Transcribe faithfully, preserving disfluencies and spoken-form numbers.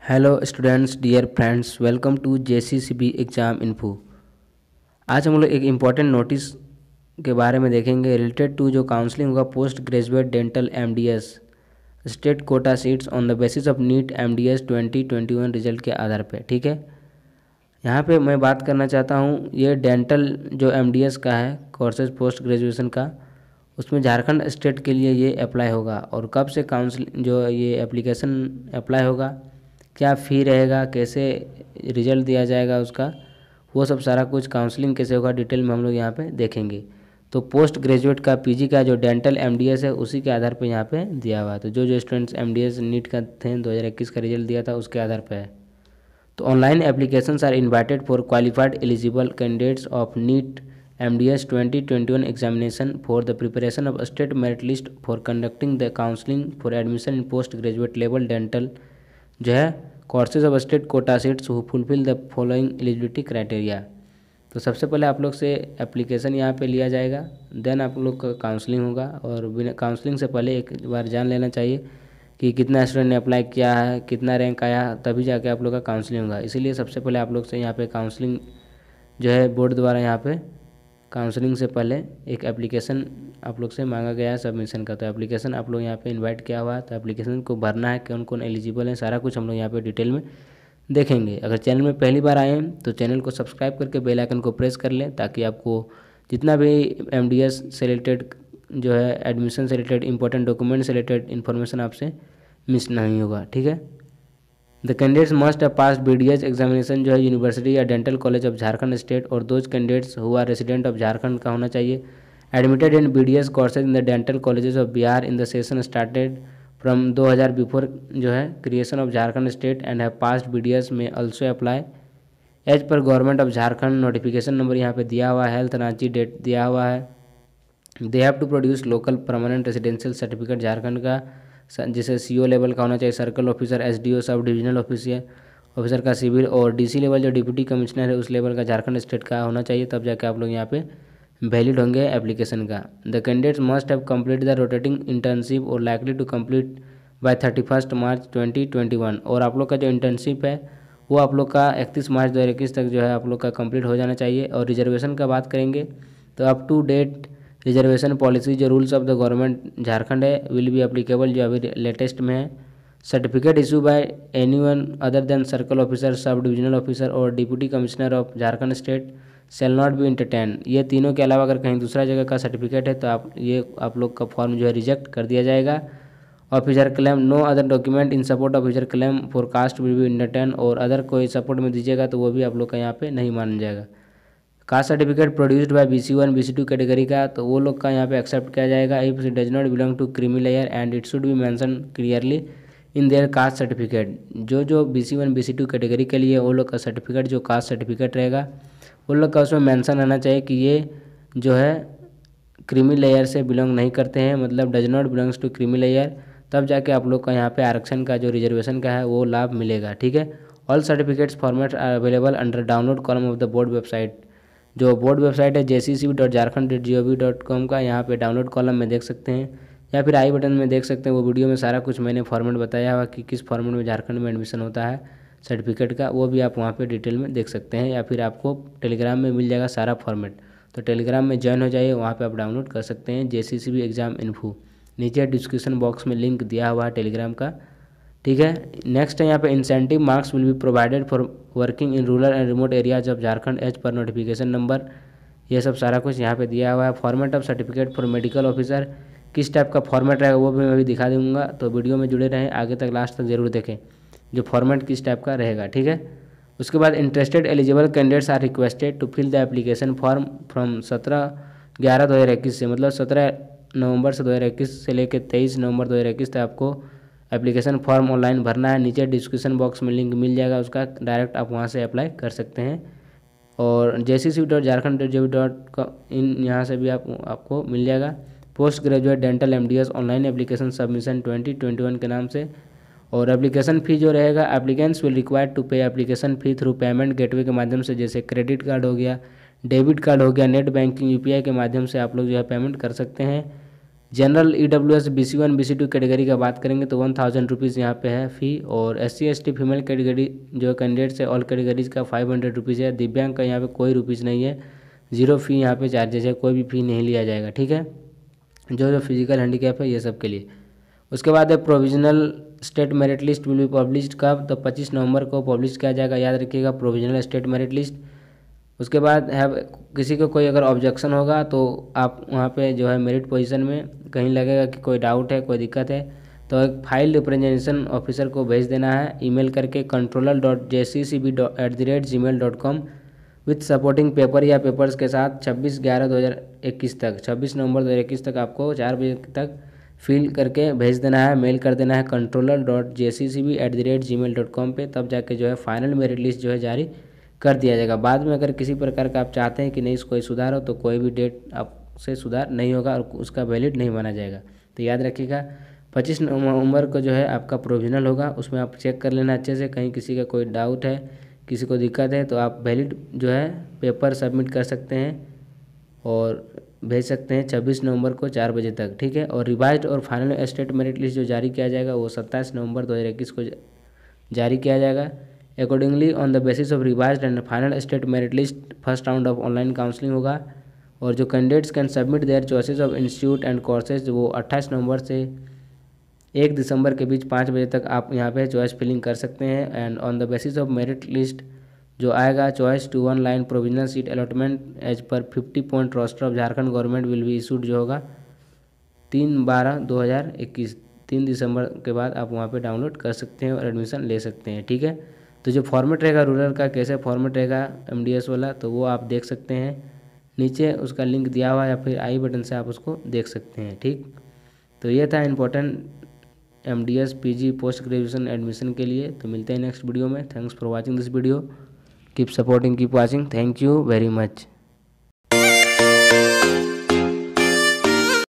Hello students, dear friends, welcome to J C C B exam info. आज हम लोग एक इम्पॉर्टेंट नोटिस के बारे में देखेंगे रिलेटेड टू जो काउंसलिंग होगा post graduate dental M D S state quota seats on the basis of NEET M D S twenty twenty one result के आधार पे। ठीक है, यहाँ पे मैं बात करना चाहता हूँ ये डेंटल जो एम डी एस का है कोर्सेज पोस्ट ग्रेजुएशन का, उसमें झारखंड स्टेट के लिए ये अप्लाई होगा। और कब से काउंसलिंग जो ये एप्लीकेशन अप्लाई होगा, क्या फ़ी रहेगा, कैसे रिजल्ट दिया जाएगा उसका, वो सब सारा कुछ काउंसलिंग कैसे होगा डिटेल में हम लोग यहाँ पे देखेंगे। तो पोस्ट ग्रेजुएट का पीजी का जो डेंटल एमडीएस है उसी के आधार पे यहाँ पे दिया हुआ है। तो जो जो स्टूडेंट्स एमडीएस नीट का थे दो हज़ार इक्कीस का रिजल्ट दिया था उसके आधार पे है। तो online applications are invited for qualified eligible candidates of NEET MDS twenty twenty one examination for the preparation of state merit list for conducting the counselling for admission in post graduate level dental जो है courses of state quota seats who fulfil the following eligibility criteria. तो सबसे पहले आप लोग से application यहाँ पे लिया जाएगा, देन आप लोग का काउंसलिंग होगा। और बिना काउंसलिंग से पहले एक बार जान लेना चाहिए कि कितना स्टूडेंट ने अप्लाई किया है, कितना रैंक आया, तभी जाके आप लोग का काउंसलिंग होगा। इसीलिए सबसे पहले आप लोग से यहाँ पे काउंसलिंग जो है बोर्ड द्वारा यहाँ पे काउंसलिंग से पहले एक एप्लीकेशन आप लोग से मांगा गया है सबमिशन का। तो एप्लीकेशन आप लोग यहाँ पे इनवाइट किया हुआ है, तो एप्लीकेशन को भरना है, कौन कौन एलिजिबल है, सारा कुछ हम लोग यहाँ पे डिटेल में देखेंगे। अगर चैनल में पहली बार आए हैं तो चैनल को सब्सक्राइब करके बेल आइकन को प्रेस कर लें, ताकि आपको जितना भी एमडीएस से रिलेटेड जो है एडमिशन से रिलेटेड इंपॉर्टेंट डॉक्यूमेंट से रिलेटेड इन्फॉर्मेशन आपसे मिस नहीं होगा। ठीक है, the candidates must have pass B D S examination जो है यूनिवर्सिटी या dental college of Jharkhand state, और those candidates who are resident of Jharkhand का होना चाहिए। Admitted in B D S courses in the dental colleges of Bihar in the session started from दो हज़ार before जो है creation of Jharkhand state and have passed B D S में also apply as per government of Jharkhand. Notification number यहाँ पे दिया हुआ है, हेल्थ रांची डेट दिया हुआ है। They have to produce local permanent residential certificate Jharkhand का, जिसे सीओ लेवल का होना चाहिए, circle officer, SDO sub divisional officer officer का सिविल, और डीसी लेवल जो डिप्टी कमिश्नर है उस लेवल का झारखंड स्टेट का होना चाहिए, तब जाके आप लोग यहाँ पे वैलिड होंगे एप्लीकेशन का। The candidates must have complete the rotating internship और likely to complete by thirty first March twenty twenty one. और आप लोग का जो इंटर्नशिप है वो आप लोग का इकतीस मार्च दो हज़ार इक्कीस तक जो है आप लोग का कंप्लीट हो जाना चाहिए। और रिजर्वेशन का बात करेंगे तो up to date reservation policy जो rules of the government Jharkhand है विल बी एप्लीकेबल, जो अभी लेटेस्ट में है। Certificate issue by any one other than circle officer, sub divisional officer और deputy commissioner of Jharkhand state shall not be entertain. ये तीनों के अलावा अगर कहीं दूसरा जगह का सर्टिफिकेट है तो आप ये आप लोग का फॉर्म जो है रिजेक्ट कर दिया जाएगा। Officer claim no other document in support officer claim for caste will be entertain, और अदर कोई सपोर्ट में दीजिएगा तो वो भी आप लोग का यहाँ पे नहीं माना जाएगा। Caste certificate produced by B C one B C two category का, तो वो लोग का यहाँ पे एक्सेप्ट किया जाएगा if it does not belong to creamy layer and it should be mention clearly in their caste certificate. जो जो B C one B C two category के लिए वो लोग का सर्टिफिकेट जो कास्ट सर्टिफिकेट रहेगा वो लोग का उसमें मेंशन रहना चाहिए कि ये जो है क्रीमी लेयर से बिलोंग नहीं करते हैं, मतलब does not belongs to creamy layer, तब जाके आप लोग का यहाँ पे आरक्षण का जो रिजर्वेशन का है वो लाभ मिलेगा। ठीक है, all certificates formats are available under download column of the board website. जो बोर्ड वेबसाइट है J C C B dot Jharkhand dot G O V dot com का, यहाँ पे डाउनलोड कॉलम में देख सकते हैं या फिर आई बटन में देख सकते हैं। वो वीडियो में सारा कुछ मैंने फॉर्मेट बताया हुआ कि किस फॉर्मेट में झारखंड में एडमिशन होता है सर्टिफिकेट का, वो भी आप वहाँ पे डिटेल में देख सकते हैं, या फिर आपको टेलीग्राम में मिल जाएगा सारा फॉर्मेट। तो टेलीग्राम में ज्वाइन हो जाइए, वहाँ पे आप डाउनलोड कर सकते हैं J C C B exam info. नीचे डिस्क्रिप्शन बॉक्स में लिंक दिया हुआ है टेलीग्राम का। ठीक है, नेक्स्ट है यहाँ पे incentive marks will be provided for working in rural and remote areas of Jharkhand as per notification number, ये सब सारा कुछ यहाँ पे दिया हुआ है। Format of certificate for medical officer, किस टाइप का फॉर्मेट रहेगा वो भी मैं भी दिखा दूंगा, तो वीडियो में जुड़े रहें, आगे तक लास्ट तक जरूर देखें जो फॉर्मेट किस टाइप का रहेगा। ठीक है, उसके बाद interested eligible candidates are requested to fill the application form from सत्रह ग्यारह दो हज़ार इक्कीस से, मतलब सत्रह नवंबर से दो हज़ार इक्कीस से लेकर तेईस नवंबर दो हज़ार इक्कीस तक आपको एप्लीकेशन फॉर्म ऑनलाइन भरना है। नीचे डिस्क्रिप्शन बॉक्स में लिंक मिल जाएगा उसका, डायरेक्ट आप वहाँ से अप्लाई कर सकते हैं। और J C C dot Jharkhand dot G O V dot in यहाँ से भी आप आपको मिल जाएगा post graduate dental M D S online application submission twenty twenty one के नाम से। और एप्लीकेशन फ़ी जो रहेगा, applicants will required to pay application fee through payment gateway के माध्यम से, जैसे क्रेडिट कार्ड हो गया, डेबिट कार्ड हो गया, नेट बैंकिंग, यूपीआई के माध्यम से आप लोग जो है पेमेंट कर सकते हैं। General E W S B C one B C two category का बात करेंगे तो वन थाउजेंड रुपीज़ यहाँ पे है फ़ी। और S C S T female category जो कैंडिडेट्स है ऑल कैटेगरीज का फाइव हंड्रेड रुपीज़ है। दिव्यांग का यहाँ पे कोई रुपीज़ नहीं है, जीरो फ़ी यहाँ पे चार्जेज है, कोई भी फ़ी नहीं लिया जाएगा, ठीक है। जो जो फिजिकल हैंडीकैप है ये सब के लिए। उसके बाद है provisional state merit list will be published कब, तो पच्चीस नवंबर को पब्लिश किया जाएगा, याद रखिएगा प्रोविजनल स्टेट मेरिट लिस्ट। उसके बाद है किसी को कोई अगर ऑब्जेक्शन होगा तो आप वहाँ पे जो है मेरिट पोजीशन में कहीं लगेगा कि कोई डाउट है, कोई दिक्कत है, तो एक फाइल रिप्रेजेंटेशन ऑफिसर को भेज देना है ईमेल करके controller dot J C C B at the rate Gmail dot com with supporting paper या पेपर्स के साथ छब्बीस ग्यारह दो हज़ार इक्कीस तक, छब्बीस नवंबर दो हज़ार इक्कीस तक आपको चार बजे तक फिल करके भेज देना है, मेल कर देना है controller dot J C C B at the rate Gmail dot com पर। तब जाके जो है फाइनल मेरिट लिस्ट जो है जारी कर दिया जाएगा। बाद में अगर किसी प्रकार का आप चाहते हैं कि नहीं कोई सुधार हो तो कोई भी डेट आपसे सुधार नहीं होगा और उसका वैलिड नहीं माना जाएगा। तो याद रखिएगा पच्चीस नवंबर को जो है आपका प्रोविजनल होगा, उसमें आप चेक कर लेना अच्छे से, कहीं किसी का कोई डाउट है, किसी को दिक्कत है तो आप वैलिड जो है पेपर सबमिट कर सकते हैं और भेज सकते हैं छब्बीस नवंबर को चार बजे तक, ठीक है। और रिवाइज्ड और फाइनल स्टेट मेरिट लिस्ट जो जारी किया जाएगा वो सत्ताईस नवंबर दो हज़ार इक्कीस को जारी किया जाएगा। Accordingly on the basis of revised and final state merit list first round of online counselling होगा। और जो candidates can submit their choices of institute and courses वो अट्ठाईस नवंबर से एक दिसंबर के बीच पाँच बजे तक आप यहाँ पे चॉइस फिलिंग कर सकते हैं। And on the basis of merit list जो आएगा choice to online provisional seat allotment as per fifty point roster of Jharkhand government will be issued जो होगा तीन बारह दो हज़ार इक्कीस, तीन दिसंबर के बाद आप वहाँ पे डाउनलोड कर सकते हैं और एडमिशन ले सकते हैं, ठीक है। तो जो फॉर्मेट रहेगा रूरल का कैसे फॉर्मेट रहेगा एम डी एस वाला तो वो आप देख सकते हैं, नीचे उसका लिंक दिया हुआ है या फिर आई बटन से आप उसको देख सकते हैं, ठीक। तो ये था important M D S P G post graduation admission के लिए। तो मिलते हैं नेक्स्ट वीडियो में। Thanks for watching this video, keep supporting, keep watching, thank you very much.